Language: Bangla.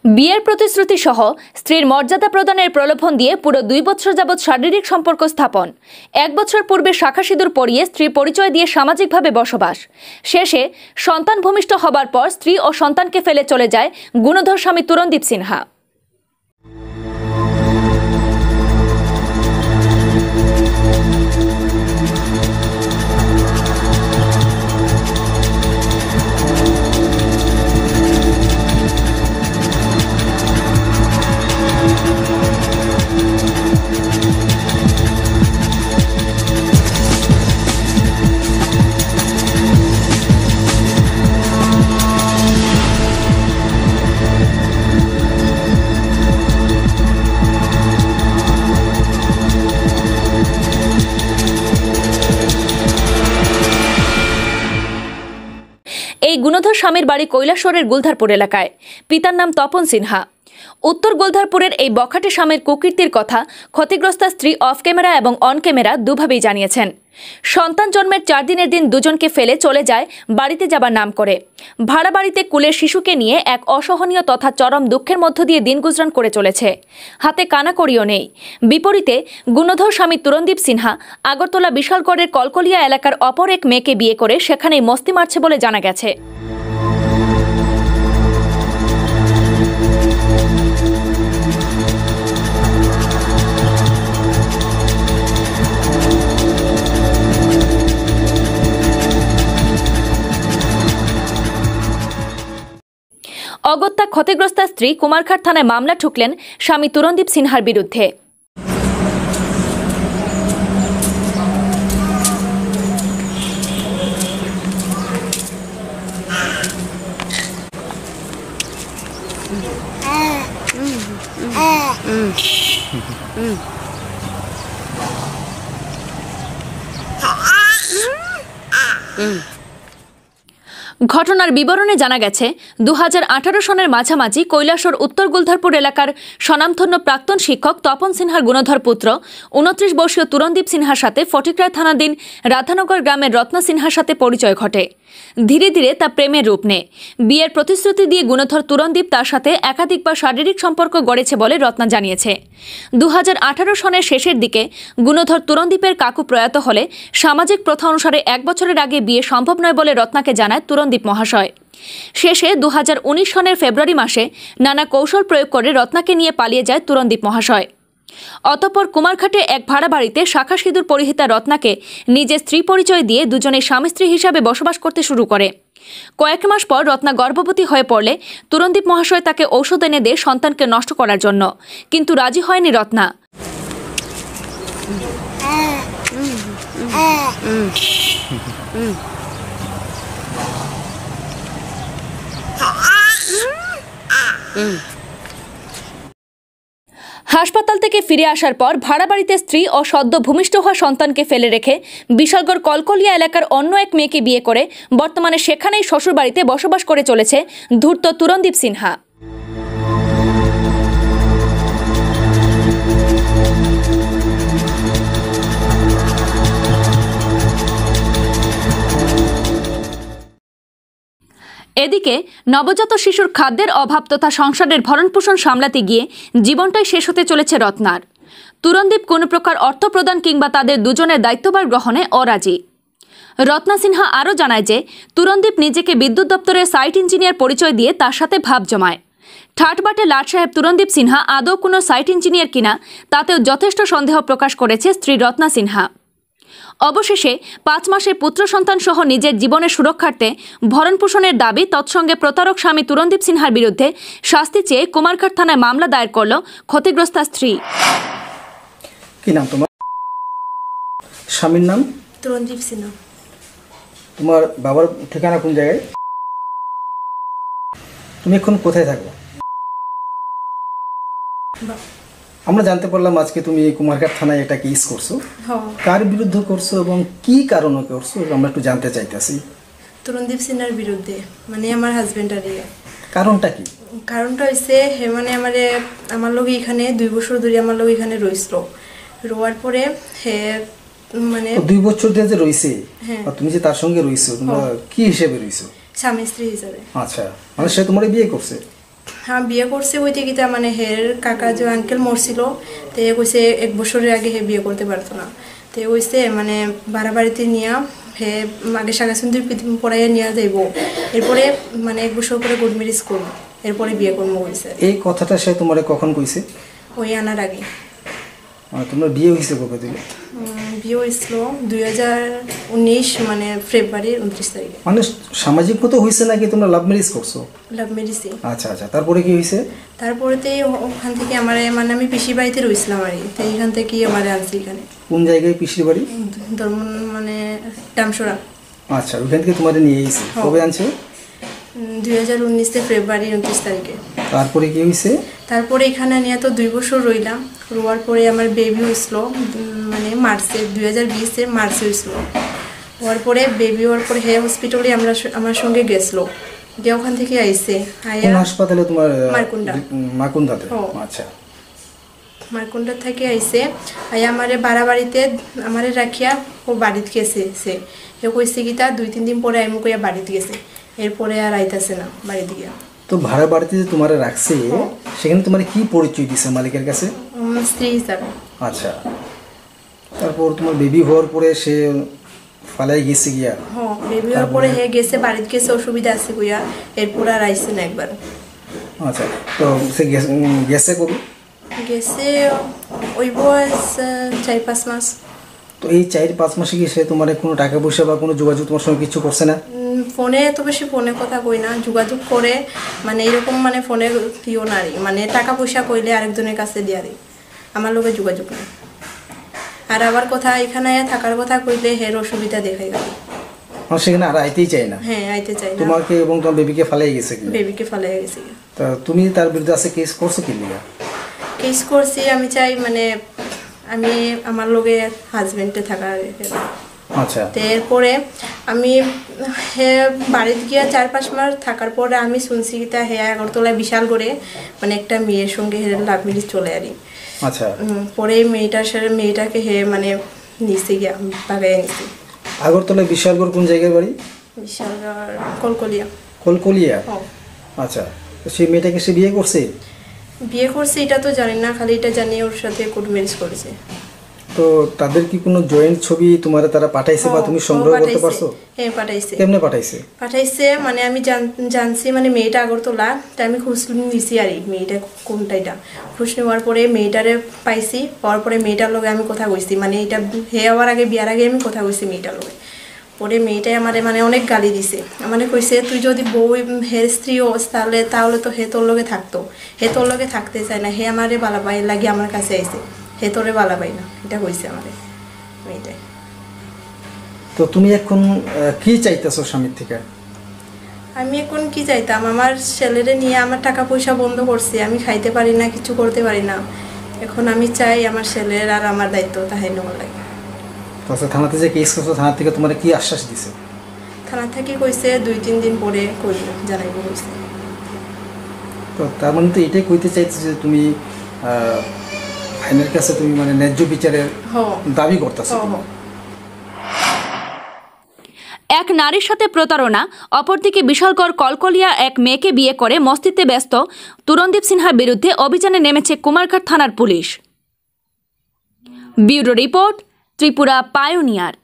বিয়ের প্রতিশ্রুতি সহ স্ত্রীর মর্যাদা প্রদানের প্রলোভন দিয়ে পুরো 2 বছর যাবৎ শারীরিক সম্পর্ক স্থাপন, 1 বছর পূর্বে শাখা সিঁদুর পরিয়ে স্ত্রীর পরিচয় দিয়ে সামাজিকভাবে বসবাস, শেষে সন্তান ভূমিষ্ঠ হবার পর স্ত্রী ও সন্তানকে ফেলে চলে যায় গুণধর স্বামী তুরণদীপ সিনহা। এই গুণধর স্বামীর বাড়ি কৈলাসহরের গুলধারপুর এলাকায়। পিতার নাম তপন সিনহা। উত্তর গুলধারপুরের এই বখাটে স্বামীর কুকীর্তির কথা ক্ষতিগ্রস্তা স্ত্রী অফ ক্যামেরা এবং অন ক্যামেরা দুভাবেই জানিয়েছেন। সন্তান জন্মের 4 দিনের দিন দুজনকে ফেলে চলে যায় বাড়িতে যাবার নাম করে। ভাড়া বাড়িতে কুলের শিশুকে নিয়ে এক অসহনীয় তথা চরম দুঃখের মধ্য দিয়ে দিন গুজরান করে চলেছে। হাতে কানাকড়িও নেই। বিপরীতে গুণধর স্বামী তুরণদীপ সিনহা আগরতলা বিশালগড়ের কলকলিয়া এলাকার অপর এক মেয়েকে বিয়ে করে সেখানেই মস্তি মারছে বলে জানা গেছে। অগত্যা ক্ষতিগ্রস্তা স্ত্রী কুমারঘাট থানায় মামলা ঠুকলেন স্বামী তুরণদীপ সিনহার বিরুদ্ধে। ঘটনার বিবরণে জানা গেছে, 2018 সনের মাঝামাঝি কৈলাসহর উত্তর গুলধারপুর এলাকার স্বনামধন্য প্রাক্তন শিক্ষক তপন সিনহার গুণধর পুত্র 29 বর্ষীয় তুরণদীপ সিনহার সাথে ফটিকরায় থানাধীন রাধানগর গ্রামের রত্না সিনহার সাথে পরিচয় ঘটে। ধীরে ধীরে তা প্রেমের রূপ নেয়। বিয়ের প্রতিশ্রুতি দিয়ে গুণধর তুরণদীপ তার সাথে একাধিকবার শারীরিক সম্পর্ক গড়েছে বলে রত্না জানিয়েছে। 2018 সনের শেষের দিকে গুণধর তুরণদীপের কাকু প্রয়াত হলে সামাজিক প্রথা অনুসারে 1 বছরের আগে বিয়ে সম্ভব নয় বলে রত্নাকে জানায় তুরণদীপ মহাশয়। শেষে 2019 সনের ফেব্রুয়ারি মাসে নানা কৌশল প্রয়োগ করে রত্নাকে নিয়ে পালিয়ে যায় তুরণদীপ মহাশয়। অতঃপর কুমারঘাটে এক ভাড়া বাড়িতে শাখা সিঁদুর পরিহিতা রত্নাকে নিজের স্ত্রী পরিচয় দিয়ে দুজনে স্বামী স্ত্রী হিসাবে বসবাস করতে শুরু করে। কয়েক মাস পর রত্না গর্ভবতী হয়ে পড়লে তুরণদীপ মহাশয় তাকে ঔষধ এনে দেয় সন্তানকে নষ্ট করার জন্য, কিন্তু রাজি হয়নি রত্না। হাসপাতাল থেকে ফিরে আসার পর ভাড়া বাড়িতে স্ত্রী ও সদ্য ভূমিষ্ঠ হওয়া সন্তানকে ফেলে রেখে বিশালগড় কলকলিয়া এলাকার অন্য এক মেয়েকে বিয়ে করে বর্তমানে সেখানেই শ্বশুর বাড়িতে বসবাস করে চলেছে ধূর্ত তুরণদীপ সিনহা। এদিকে নবজাত শিশুর খাদ্যের অভাব তথা সংসারের ভরণপোষণ সামলাতে গিয়ে জীবনটাই শেষ হতে চলেছে রত্নার। তুরণদীপ কোনো প্রকার অর্থ প্রদান কিংবা তাদের দুজনের দায়িত্বভার গ্রহণে অরাজি। রত্না সিনহা আরও জানায় যে তুরণদীপ নিজেকে বিদ্যুৎ দপ্তরের সাইট ইঞ্জিনিয়ার পরিচয় দিয়ে তার সাথে ভাব জমায়। ঠাটবাটে লাট সাহেব তুরণদীপ সিনহা আদৌ কোনো সাইট ইঞ্জিনিয়ার কিনা তাতেও যথেষ্ট সন্দেহ প্রকাশ করেছে স্ত্রী রত্না সিনহা। অবশেষে 5 মাসের পুত্র সন্তান সহ নিজের জীবনের সুরক্ষার্থে ভরণপোষণের দাবি তৎসঙ্গে প্রতারক স্বামী তুরণদীপ সিনহার বিরুদ্ধে শাস্তি চেয়ে কুমারঘাট থানায় মামলা দায়ের করল ক্ষতিগ্রস্তা স্ত্রী। কি নাম তোমার? স্বামীর নাম তুরণদীপ সিনহা। তোমার বাবার ঠিকানা কোন জায়গায়? তুমি এখন কোথায় থাকো? আমরা জানতে পারলাম আজকে তুমি কুমারঘাট থানায় একটা কেস করছো। কার বিরুদ্ধে করছো এবং কি কারণে করছো আমরা একটু জানতে চাইতেছি। তুরণদীপ সিনহার বিরুদ্ধে, মানে আমার হাজবেন্ডার। কারণটা কি? কারণটা হইছে হে মানে আমার লোক এখানে 2 বছর ধরে আমার লোক এখানে রইছিল। রোয়ার পরে হে মানে 2 বছর ধরে যে রইছে, তুমি যে তার সঙ্গে রইছো, তোমরা কি হিসেবে রইছো? স্বামী স্ত্রী হিসেবে। আচ্ছা, মানে সে তোমার বিয়ে করছে? হ্যাঁ বিয়ে করছে হইতে গিয়ে মানে হের কাকা যে আঙ্কেল মরছিল তো কইছে 1 বছরের আগে হে বিয়ে করতে পারতো না তো কইছে মানে বাড়াবাড়িতে নিয়ে হে আগে শাখা সুন্দর পড়াইয়া নিয়ে যাইব এরপরে মানে 1 বছর পরে গুড ম্যারেজ করবো এরপরে বিয়ে করবো কইছে। এই কথাটা সে তোমার কখন কইছে? ওই আনার আগে। তোমার বিয়ে হয়েছে কবে থেকে? বিয়ে হয়েছিল 2019 মানে ফেব্রুয়ারির 29 তারিখে। মানে সামাজিক মতো হয়েছে নাকি তোমরা লাভ ম্যারেজ করছো? লাভ ম্যারেজই। আচ্ছা আচ্ছা, তারপরে কি হয়েছে? তারপরেতে ওখান থেকে আমার মানে আমি পিসির বাড়িতে রইছিলাম আর কি, তো এইখান থেকে আমার আনছি এখানে। কোন জায়গায় পিসির বাড়ি? ধর্ম মানে ডামসরা। আচ্ছা, ওইখান থেকে তোমার নিয়ে এসেছি। কবে আনছে? 2019 ফেব্রুয়ারির 29 তারিখে। তারপরে কি হয়েছে? তারপরে এখানে নিয়ে তো 2 বছর রইলাম। রোয়ার পরে আমার বেবি হয়েছিল মানে মার্চে 2020 মার্চে হয়েছিল। হওয়ার পরে বেবি হওয়ার পরে হে হসপিটালে আমার সঙ্গে গেছিলো, গিয়ে ওখান থেকে আইসে। কোন হাসপাতালে তোমার? মারকুন্ডা। মারকুন্ডাতে? আচ্ছা। মারকুন্ডা থেকে আইসে আয়া আমারে বাড়াবাড়িতে আমারে রাখিয়া ও বাড়িতে গেছে। সে কইছে কি তা 2-3 দিন পরে আমি কইয়া বাড়িতে গেছে, এরপরে আর আইতাছে না বাড়িতে গিয়া। তো ভাড়া বাড়িতে যে তোমার রাখছে সেখানে তোমার কি পরিচয় দিছে মালিকের কাছে? স্ত্রী হিসাবে। আচ্ছা, তারপর তোমার বেবি হওয়ার পরে সে ফালাই গেছে গিয়া? হ্যাঁ, বেবি হওয়ার পরে হে গেছে বাড়িতে গেছে, অসুবিধা আছে কইয়া, এরপর আর আইছে না একবার। আচ্ছা, তো সে গেছে কবে? গেছে ওই বয়স 4-5 মাস। তো এই 4-5 মাসে কি সে তোমার কোনো টাকা পয়সা বা কোনো যোগাযোগ তোমার সঙ্গে কিছু করছে না? ফোনে তো বেশি ফোনে কথা কই না, যোগাযোগ করে মানে এরকম মানে ফোনে দিও না মানে টাকা পয়সা কইলে আরেকজনের কাছে দিয়া দিই, আমার লোকের যোগাযোগ নেই। আর আবার কথা এখানে থাকার কথা কইলে হের অসুবিধা দেখাই গেল, সেখানে আর আইতেই চাই না। হ্যাঁ, আইতে চাই না। তোমাকে এবং তোমার বেবিকে ফালাই গেছে কি? বেবিকে ফালাই গেছে। তা তুমি তার বিরুদ্ধে আছে কেস করছো কি লিগা? কেস করছি, আমি চাই মানে আমি আমার লগে হাজবেন্ডে থাকার। আচ্ছা, তো এরপরে আমি হে বাড়িতে গিয়ে 4-5 মাস থাকার পরে আমি শুনছি কি তা হে আগরতলায় বিশাল করে মানে একটা মেয়ের সঙ্গে হে লাভ ম্যারেজ চলে আরি। আচ্ছা, পরে মেয়েটাকে হে মানে নিচে গিয়া বাগায় নিছি। আগরতলায় বিশালগড় কোন জায়গায় বাড়ি? বিশালগড় কলকলিয়া। কলকলিয়া? আচ্ছা, তো সেই মেয়েটাকে সে বিয়ে করছে? বিয়ে করছে এটা তো জানি না, খালি এটা জানি ওর সাথে কোর্ট ম্যারেজ করেছে। তো তাদের কি কোনো জয়েন্ট ছবি তোমার তারা পাঠাইছে বা তুমি সংগ্রহ করতে পারছো? হ্যাঁ, পাঠাইছে। কেমনে পাঠাইছে? পাঠাইছে মানে আমি জানছি মানে মেয়েটা আগরতলা, তাই আমি খোঁজ নিছি আর মেয়েটা কোনটা, এটা খোঁজ নেওয়ার পরে মেয়েটারে পাইছি। পাওয়ার পরে মেয়েটার লগে আমি কথা কইছি, মানে এটা হে হওয়ার আগে বিয়ার আগে আমি কথা কইছি মেয়েটার লগে। পরে মেয়েটাই আমারে মানে অনেক গালি দিছে, মানে কইছে তুই যদি বউ হের স্ত্রী হোস তাহলে তো হে তোর লগে থাকতো, হে তোর লগে থাকতে চায় না, হে আমারে বালাবাই লাগে আমার কাছে আইছে, হে তোরে বালাবাই না, এটা কইছে আমারে মেয়েটাই। তো তুমি এখন কি চাইতেছো স্বামীর থেকে? আমি এখন কি চাইতাম, আমার ছেলেরে নিয়ে আমার টাকা পয়সা বন্ধ করছি, আমি খাইতে পারি না, কিছু করতে পারি না। এখন আমি চাই আমার ছেলের আর আমার দায়িত্ব তাহাই নেওয়ার লাগে। আচ্ছা, থানাতে যে কেস করছো থানা থেকে তোমার কি আশ্বাস দিছে? থানা থেকে কইছে 2-3 দিন পরে কইব, জানাইব কইছে। তো তার মানে তো এটাই কইতে চাইছো যে তুমি আইনের কাছে তুমি মানে ন্যায্য বিচারের দাবি করতেছো। এক নারীর সাথে প্রতারণা, অপরদিকে বিশালগড় কলকলিয়া এক মেয়েকে বিয়ে করে মস্তিতে ব্যস্ত তুরনদীপ সিনহার বিরুদ্ধে অভিযানে নেমেছে কুমারঘাট থানার পুলিশ। Bureau report, Tripura pioneer.